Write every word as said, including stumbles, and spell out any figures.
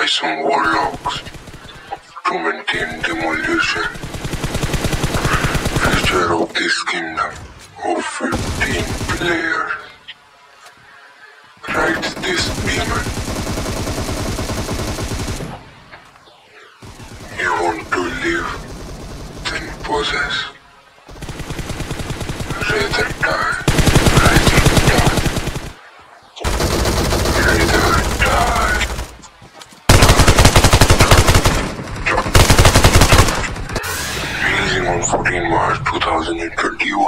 by some warlocks to maintain demolition. Future of this kingdom of fifteen players. Writes this demon. You want to live, then possess. Rather die, rather die. Rather die. Releasing on fourteenth March two thousand twenty-one.